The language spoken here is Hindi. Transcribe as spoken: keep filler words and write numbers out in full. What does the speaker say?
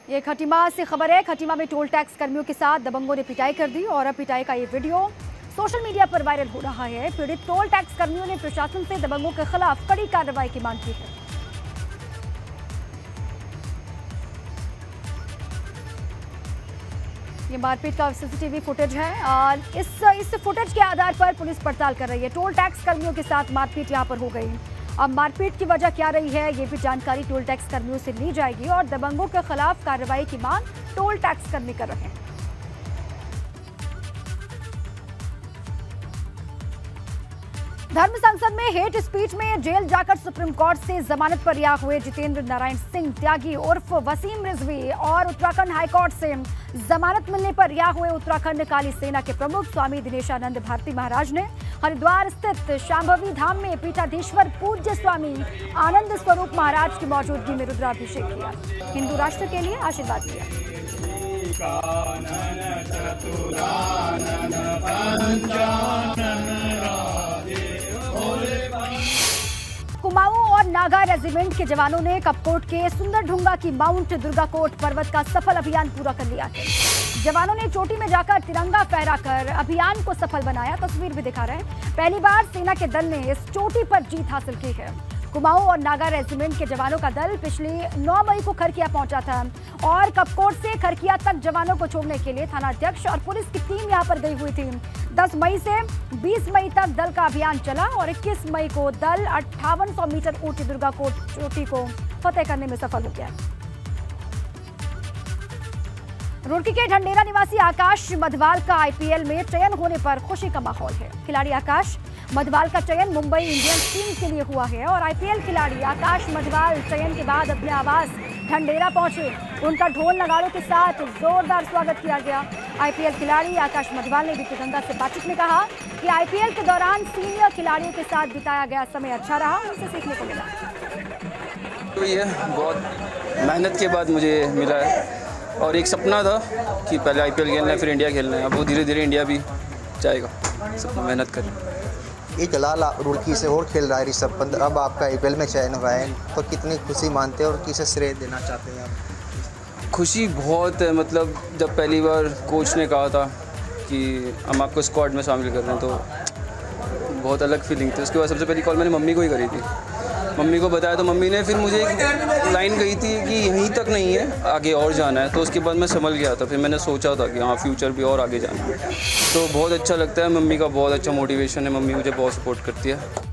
ये खटीमा से खबर है। खटीमा में टोल टैक्स कर्मियों के साथ दबंगों ने पिटाई कर दी और अब पिटाई का ये वीडियो सोशल मीडिया पर वायरल हो रहा है। पीड़ित टोल टैक्स कर्मियों ने प्रशासन से दबंगों के खिलाफ कड़ी कार्रवाई की मांग की है। ये मारपीट का सीसीटीवी फुटेज है और इस इस फुटेज के आधार पर पुलिस पड़ताल कर रही है। टोल टैक्स कर्मियों के साथ मारपीट यहां पर हो गई। अब मारपीट की वजह क्या रही है, ये भी जानकारी टोल टैक्स कर्मियों से ली जाएगी और दबंगों के खिलाफ कार्रवाई की मांग टोल टैक्स कर्मी कर रहे हैं। धर्म संसद में हेट स्पीच में जेल जाकर सुप्रीम कोर्ट से जमानत पर रिहा हुए जितेंद्र नारायण सिंह त्यागी उर्फ वसीम रिजवी और उत्तराखंड हाईकोर्ट से जमानत मिलने पर रिहा हुए उत्तराखंड काली सेना के प्रमुख स्वामी दिनेशानंद भारती महाराज ने हरिद्वार स्थित शांभवी धाम में पीठाधीश्वर पूज्य स्वामी आनंद स्वरूप महाराज की मौजूदगी में रुद्राभिषेक किया। हिंदू राष्ट्र के लिए आशीर्वाद दिया। कुमाऊं और नागा रेजिमेंट के जवानों ने कपकोट के सुंदरढुंगा की माउंट दुर्गाकोट पर्वत का सफल अभियान पूरा कर लिया है। जवानों ने चोटी में जाकर तिरंगा फहराकर अभियान को सफल बनाया। तस्वीर भी दिखा रहे हैं। पहली बार सेना के दल ने इस चोटी पर जीत हासिल की है। कुमाऊं और नागा रेजिमेंट के जवानों का दल पिछली नौ मई को खरकिया पहुंचा था और कपकोट से खरकिया तक जवानों को छोड़ने के लिए थानाध्यक्ष और पुलिस की टीम यहां पर गई हुई थी। दस मई से बीस मई तक दल का अभियान चला और इक्कीस मई को दल अट्ठावन सौ मीटर ऊंची दुर्गाकोट चोटी को फतेह करने में सफल हो गया। रुड़की के ढंडेरा निवासी आकाश मधवाल का आईपीएल में चयन होने पर खुशी का माहौल है। खिलाड़ी आकाश मधवाल का चयन मुंबई इंडियंस टीम के लिए हुआ है और आईपीएल खिलाड़ी आकाश मधवाल चयन के बाद अपने आवास ढंडेरा पहुंचे। उनका ढोल नगाड़ों के साथ जोरदार स्वागत किया गया। आईपीएल खिलाड़ी आकाश मधवाल ने बीपी गंगा से बातचीत में कहा कि आईपीएल के दौरान सीनियर खिलाड़ियों के साथ बिताया गया समय अच्छा रहा, उनसे सीखने को मिला। तो ये बहुत मेहनत के बाद मुझे मिला है और एक सपना था कि पहले आईपीएल खेलना है फिर इंडिया खेलना है। अब वो धीरे धीरे इंडिया भी जाएगा, सपना मेहनत करें। ये जलाल रुड़की से और खेल रहा है ऋषभ पंत, अब आपका आईपीएल में चयन हुआ है तो कितनी खुशी मानते हैं और किसे श्रेय देना चाहते हैं आप? खुशी बहुत है। मतलब जब पहली बार कोच ने कहा था कि हम आपको स्क्वाड में शामिल कर रहे हैं तो बहुत अलग फीलिंग थी। उसके बाद सबसे पहली कॉल मैंने मम्मी को ही करी थी। मम्मी को बताया तो मम्मी ने फिर मुझे एक लाइन कही थी कि यहीं तक नहीं है, आगे और जाना है। तो उसके बाद मैं संभल गया था। फिर मैंने सोचा था कि हाँ फ्यूचर भी और आगे जाना है। तो बहुत अच्छा लगता है। मम्मी का बहुत अच्छा मोटिवेशन है। मम्मी मुझे बहुत सपोर्ट करती है।